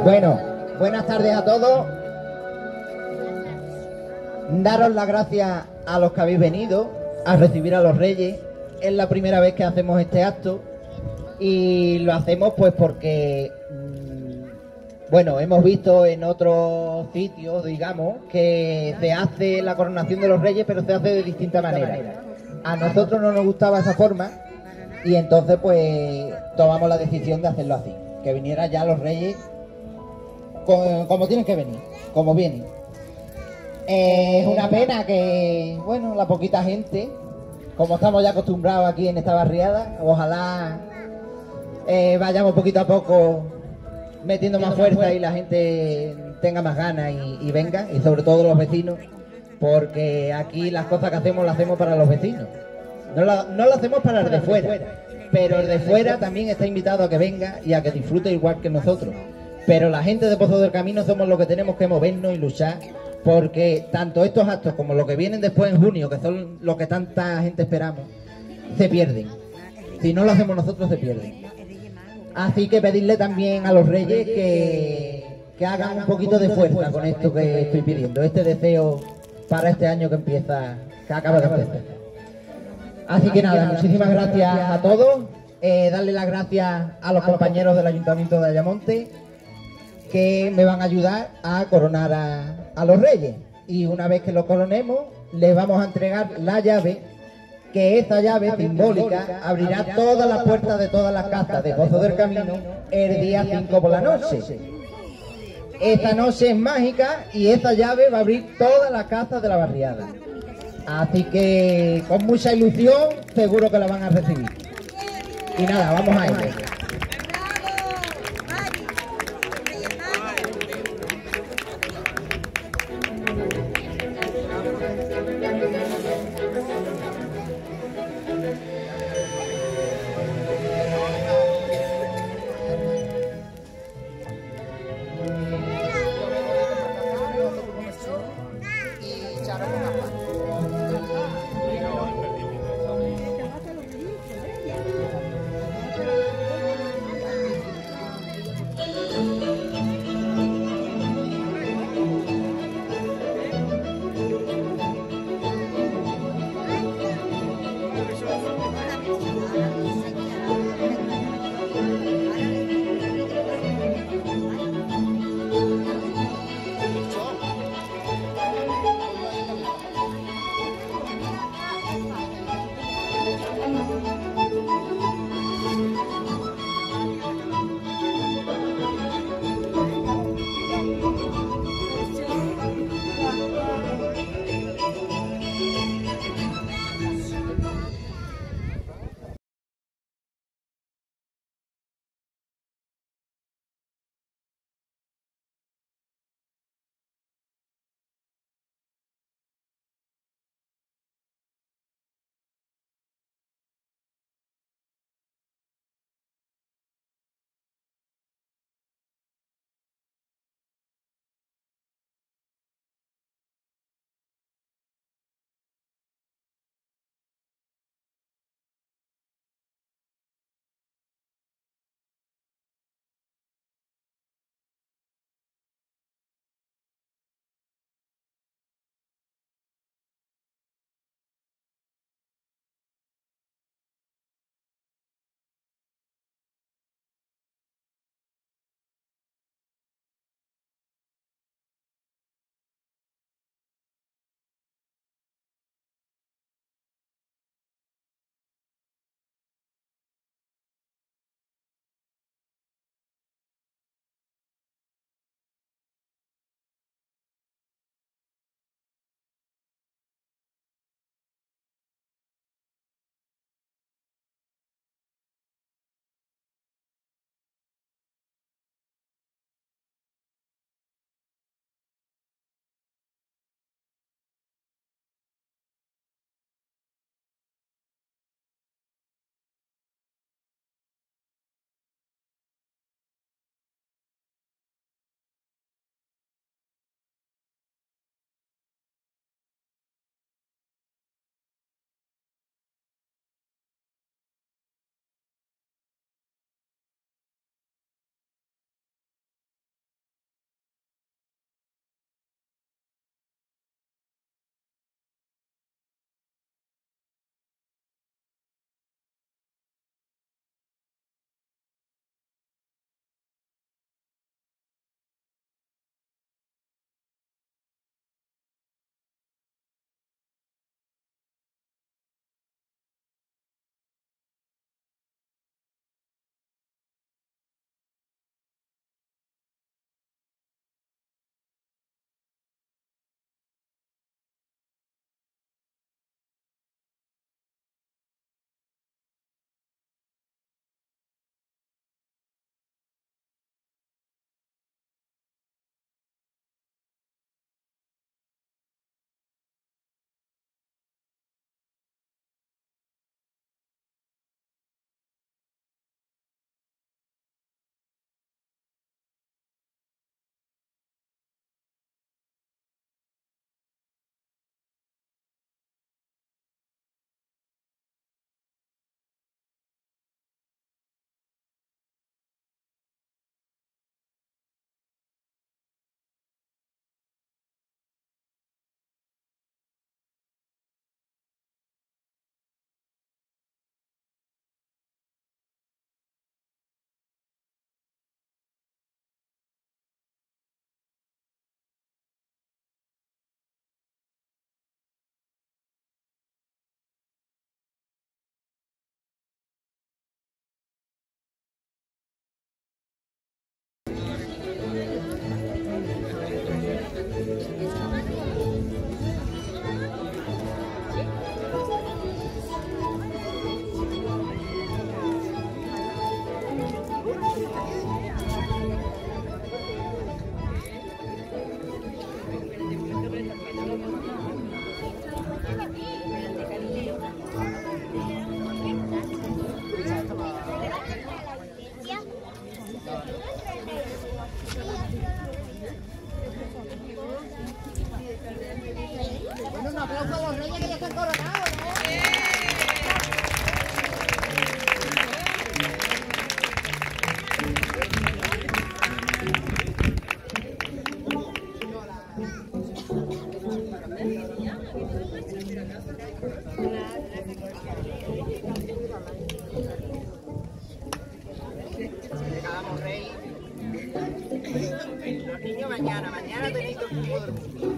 Bueno, buenas tardes a todos. Daros las gracias a los que habéis venido a recibir a los Reyes. Es la primera vez que hacemos este acto y lo hacemos pues porque, bueno, hemos visto en otros sitios, digamos, que se hace la coronación de los Reyes, pero se hace de distinta manera. A nosotros no nos gustaba esa forma y entonces pues tomamos la decisión de hacerlo así, que vinieran ya los Reyes como tienen que venir, como vienen. Es una pena que, bueno, la poquita gente, como estamos ya acostumbrados aquí en esta barriada, ojalá vayamos poquito a poco metiendo más fuerza y la gente tenga más ganas y venga, y sobre todo los vecinos, porque aquí las cosas que hacemos las hacemos para los vecinos. No lo hacemos para el de fuera, pero el de fuera también está invitado a que venga y a que disfrute igual que nosotros. Pero la gente de Pozo del Camino somos los que tenemos que movernos y luchar, porque tanto estos actos como los que vienen después en junio, que son los que tanta gente esperamos, se pierden. Si no lo hacemos nosotros, se pierden. Así que pedirle también a los Reyes que hagan un poquito de fuerza con esto que estoy pidiendo, este deseo para este año que empieza, que acaba de empezar. Así que nada, muchísimas gracias a todos. Darle las gracias a los compañeros del Ayuntamiento de Ayamonte, que me van a ayudar a coronar a los Reyes. Y una vez que lo coronemos, les vamos a entregar la llave, que esa llave simbólica abrirá todas las puertas de todas las casas de Pozo del Camino el día 5 por la noche. Esta noche es mágica y esa llave va a abrir todas las casas de la barriada. Así que con mucha ilusión seguro que la van a recibir. Y nada, vamos a ello. niños mañana tenéis todo el tiempo del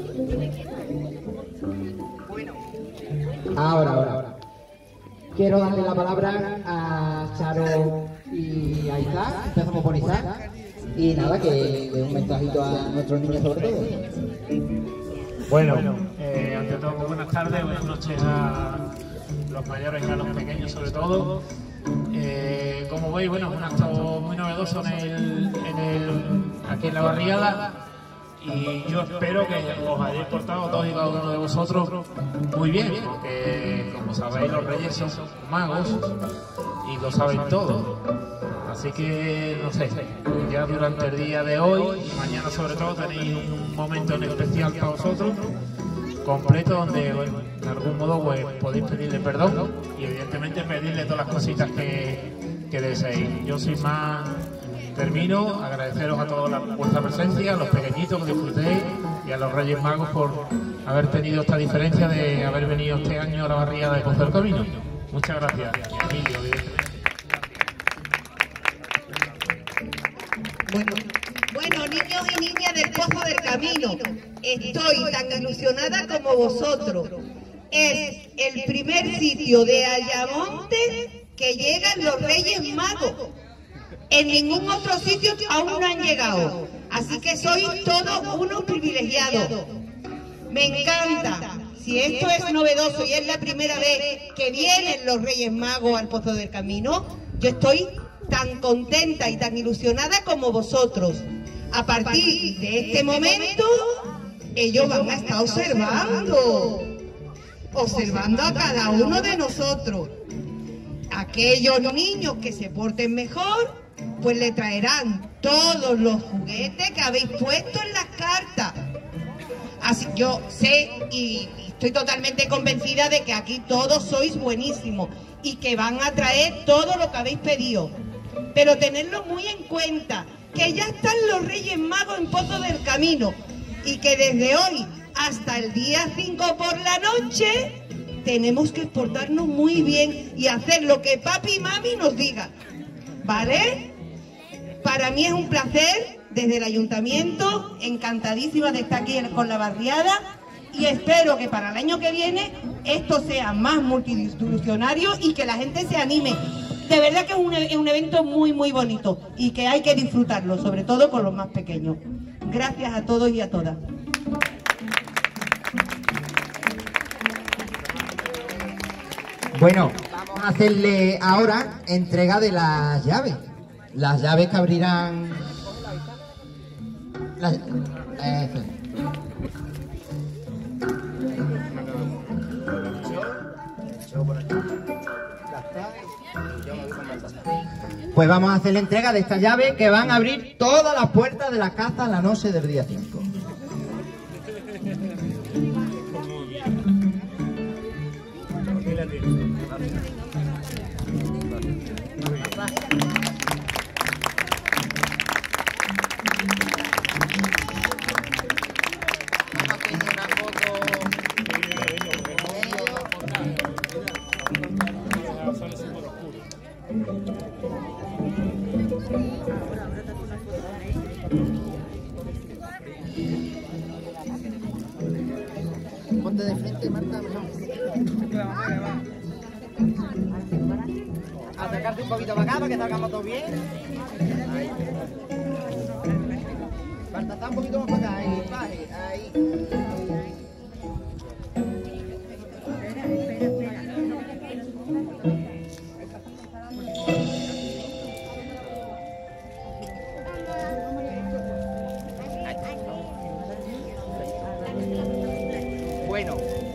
mundo. Bueno, ahora. Quiero darle la palabra a Charo y a Isaac. Empezamos por Isaac. Y nada, que dé un mensajito a nuestros niños sobre todo. Bueno, ante todo, buenas tardes, buenas noches a los mayores y a los pequeños sobre todo. Como veis, bueno, es un acto muy novedoso aquí en la barriada, y yo espero que os hayáis portado todos y cada uno de vosotros muy bien, porque como sabéis, los reyes son magos y lo saben todo. Así que, no sé, ya durante el día de hoy y mañana sobre todo tenéis un momento en especial para vosotros, completo, donde, bueno, de algún modo pues podéis pedirle perdón y evidentemente pedirle todas las cositas que deseéis. Yo sin más termino, agradeceros a toda vuestra presencia, a los pequeñitos que disfrutéis y a los Reyes Magos por haber tenido esta diferencia de haber venido este año a la barriada de Pozo del Camino. Muchas gracias. Y a Emilio, evidentemente. Bueno, niños y niñas del Pozo del Camino, estoy tan ilusionada como vosotros. Es el primer sitio de Ayamonte que llegan los Reyes Magos. En ningún otro sitio aún no han llegado. Así que sois todos unos privilegiados. Me encanta. Si esto es novedoso y es la primera vez que vienen los Reyes Magos al Pozo del Camino, yo estoy tan contenta y tan ilusionada como vosotros. A partir de este momento, ellos van a estar observando a cada uno de nosotros. Aquellos niños que se porten mejor, pues le traerán todos los juguetes que habéis puesto en las cartas. Así yo sé y estoy totalmente convencida de que aquí todos sois buenísimos y que van a traer todo lo que habéis pedido. Pero tenedlo muy en cuenta, que ya están los Reyes Magos en Pozo del Camino y que desde hoy hasta el día 5 por la noche tenemos que portarnos muy bien y hacer lo que papi y mami nos digan, ¿vale? Para mí es un placer, desde el ayuntamiento, encantadísima de estar aquí con la barriada, y espero que para el año que viene esto sea más multidisciplinario y que la gente se anime. De verdad que es un evento muy muy bonito y que hay que disfrutarlo, sobre todo con los más pequeños. Gracias a todos y a todas. Bueno, vamos a hacerle ahora entrega de las llaves. Las llaves que abrirán... Pues vamos a hacer la entrega de estas llaves que van a abrir todas las puertas de la casa la noche del día 5. Ponte de frente, Marta, mejor. Acercarte un poquito para acá para que salgamos todos bien. Ahí. Marta, está un poquito más para acá, ahí, baje, ahí. Bueno,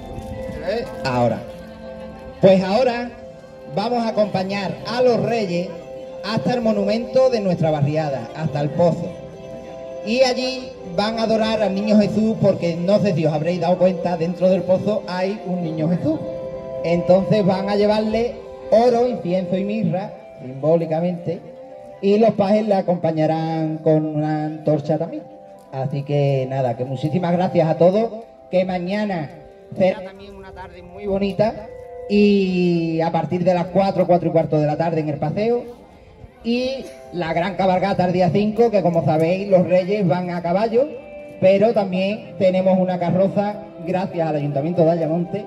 ahora vamos a acompañar a los Reyes hasta el monumento de nuestra barriada, hasta el Pozo. Y allí van a adorar al Niño Jesús, porque no sé si os habréis dado cuenta, dentro del Pozo hay un Niño Jesús. Entonces van a llevarle oro, incienso y mirra, simbólicamente, y los pajes le acompañarán con una antorcha también. Así que nada, que muchísimas gracias a todos, que mañana será también una tarde muy bonita, y a partir de las 4 y cuarto de la tarde en el paseo, Y la gran cabalgata el día 5, que como sabéis los reyes van a caballo, pero también tenemos una carroza, gracias al Ayuntamiento de Ayamonte,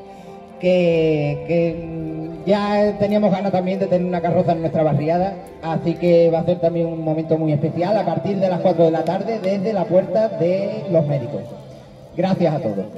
que ya teníamos ganas también de tener una carroza en nuestra barriada, así que va a ser también un momento muy especial a partir de las 4 de la tarde desde la puerta de los médicos. Gracias a todos.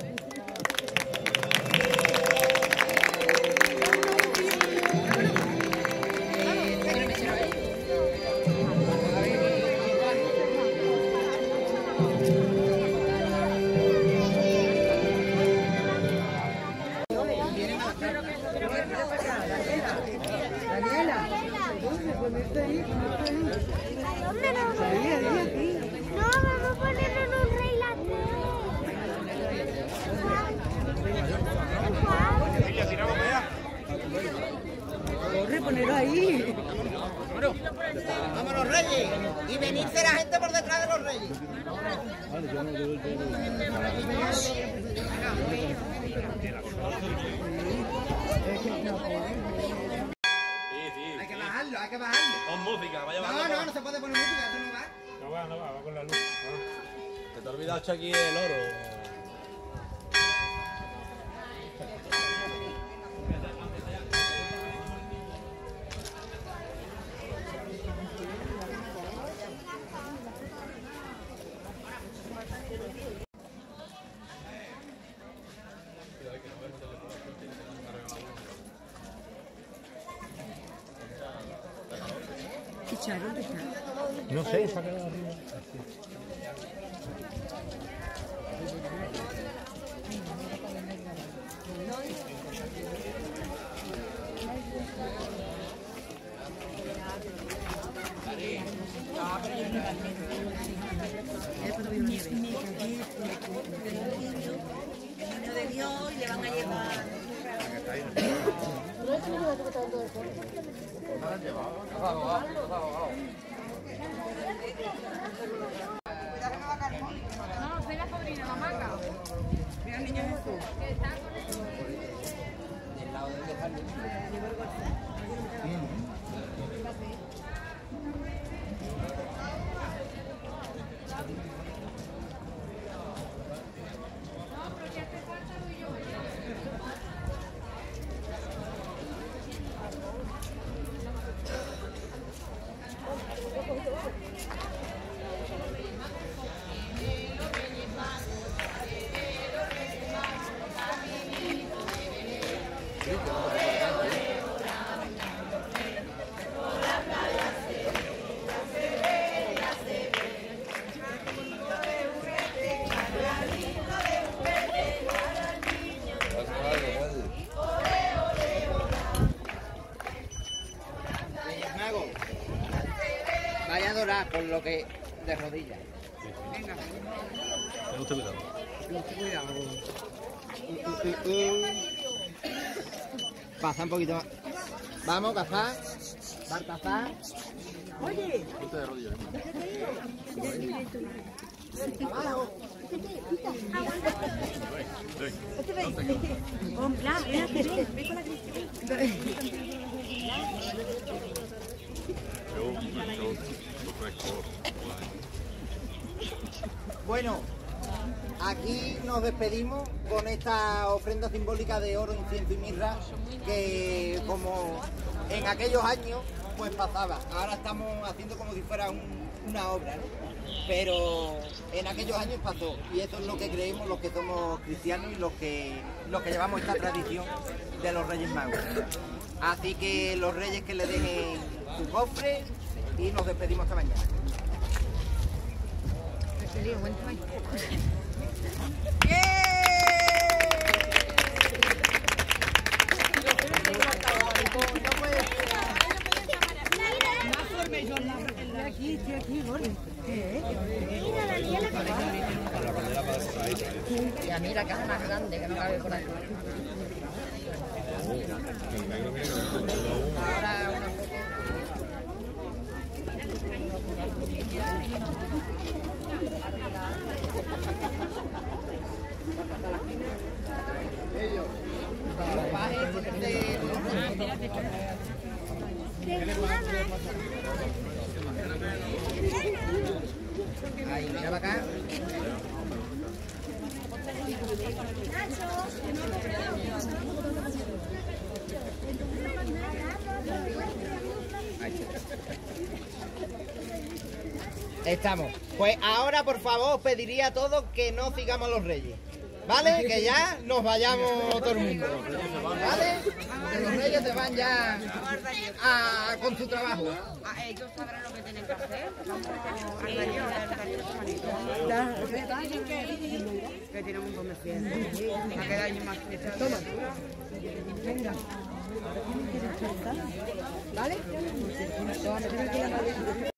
¡Vámonos, Reyes! Y venirse la gente por detrás de los Reyes. Hay que bajarlo, hay que bajarlo. Con música, vaya No, no, no se puede poner música, esto no va. Va con la luz. Que te ha olvidado echar aquí el oro. No sé, se ha quedado arriba. De Dios y le van a llevar. No, soy la sobrina, la maca. Mira el niño Jesús. Vaya a adorar con lo que de rodillas. Venga. Ten usted cuidado. Cuidado. Pasa un poquito más. Vamos, Cazá. Baltazar. Oye. Ponte de rodillas, Abajo. Bueno, aquí nos despedimos con esta ofrenda simbólica de oro, incienso y mirra que como en aquellos años pues pasaba. Ahora estamos haciendo como si fuera una obra, ¿no? Pero en aquellos años pasó y eso es lo que creemos los que somos cristianos y los que llevamos esta tradición de los Reyes Magos. Así que los Reyes que le dejen su cofre y nos despedimos hasta mañana. Ya mira, que es más grande, que no cabe por ahí. Ahora una foto. Los pajes de para acá. Estamos. Pues ahora, por favor, os pediría a todos que no sigamos a los reyes. ¿Vale? Que ya nos vayamos todo el mundo. ¿Vale? Que los reyes se van ya con su trabajo. Ellos sabrán lo que tienen que hacer. Que tiene un montón de fiestas. Va a quedar años más fiestas. Toma. Venga. ¿Vale?